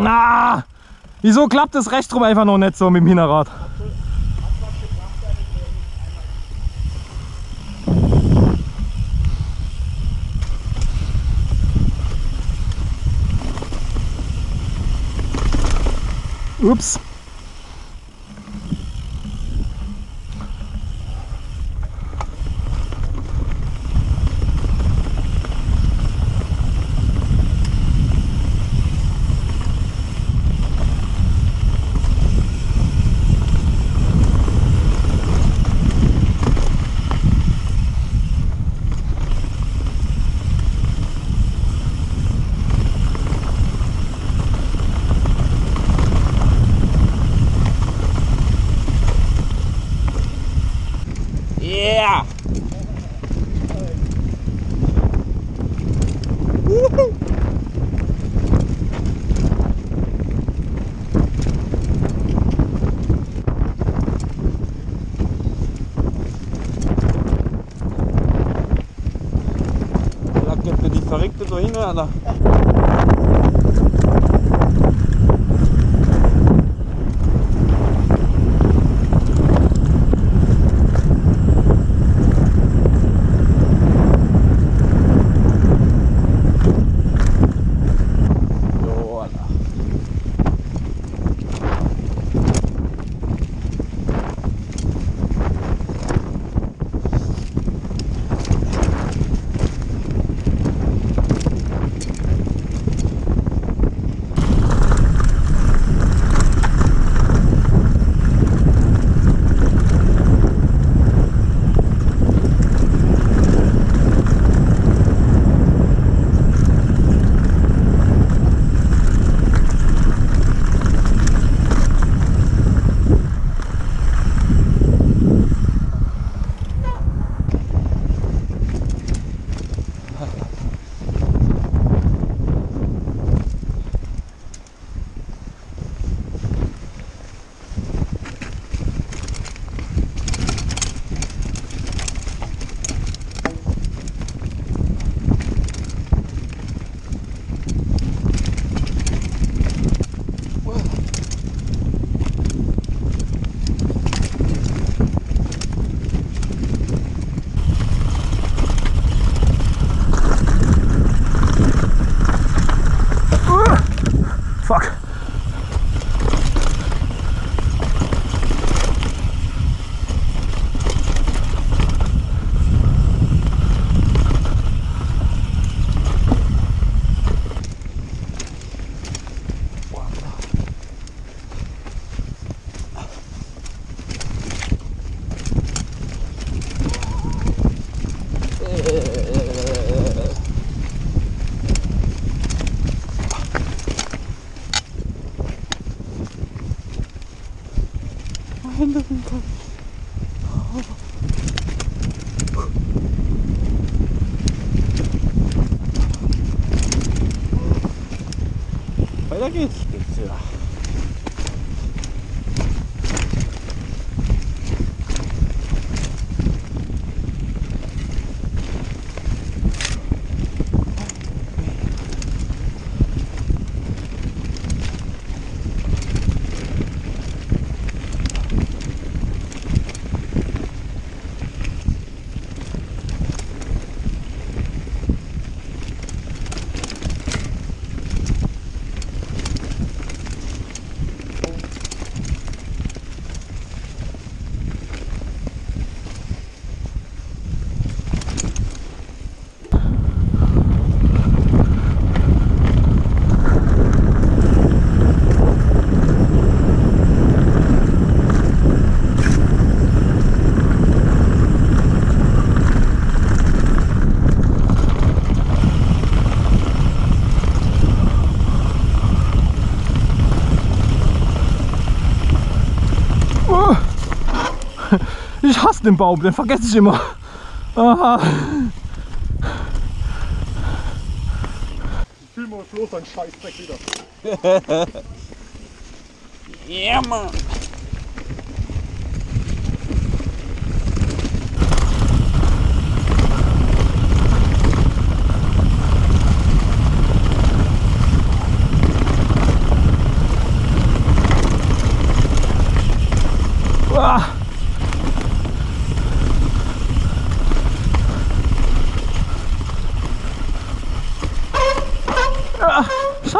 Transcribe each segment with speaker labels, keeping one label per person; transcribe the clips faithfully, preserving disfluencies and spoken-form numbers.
Speaker 1: Ah, wieso klappt das rechts rum einfach noch nicht so mit dem Hinterrad? Ups.
Speaker 2: Yeah! Da gibt mir die Verrückte da hin, oder?
Speaker 1: Fuck.
Speaker 2: Weiter geht's. Ja. Ich hasse den Baum, den vergesse ich immer. Aha.
Speaker 3: Ich fühl mal los, ein Scheißdreck wieder.
Speaker 2: Ja, Mann.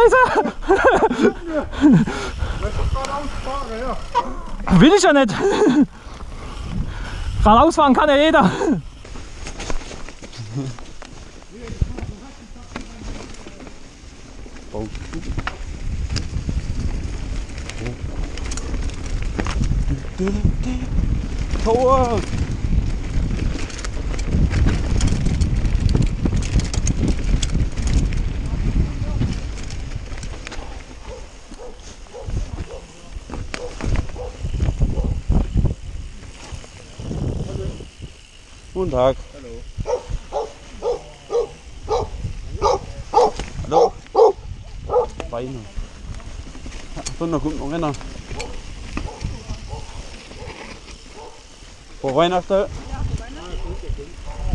Speaker 1: Scheiße! Will ich ja nicht! Geradeaus fahren kann ja jeder!
Speaker 4: Tor! Guten Tag. Hallo. Hallo. Beine. So, da kommt noch einer. Vor Weihnachten. Ja, vor Weihnachten.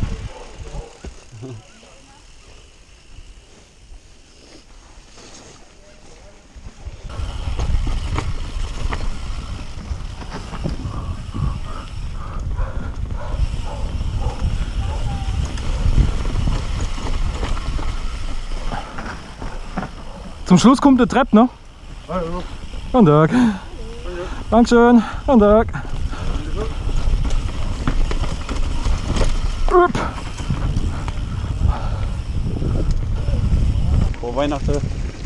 Speaker 1: Zum Schluss kommt der Trepp, ne?
Speaker 3: Hallo.
Speaker 1: Guten Tag. Dankeschön. Guten Tag. Upp.
Speaker 4: Vor Weihnachten.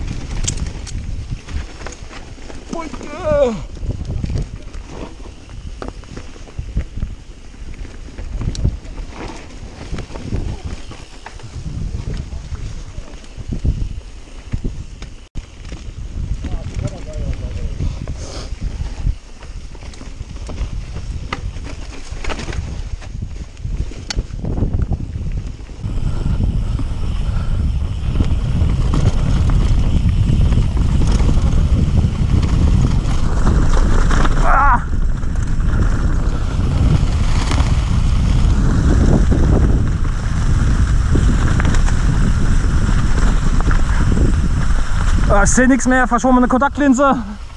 Speaker 1: Ich sehe nichts mehr, verschwommene Kontaktlinse.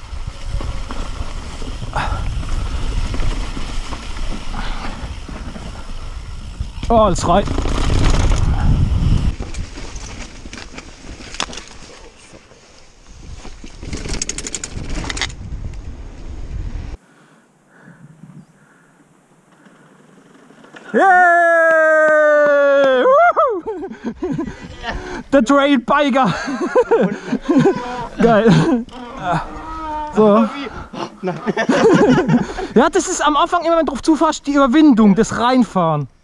Speaker 1: Oh, alles frei. Yay! Woohoo! Der Trailbiker! Geil! So. Ja, das ist am Anfang immer, wenn du drauf zufährst, die Überwindung, das Reinfahren.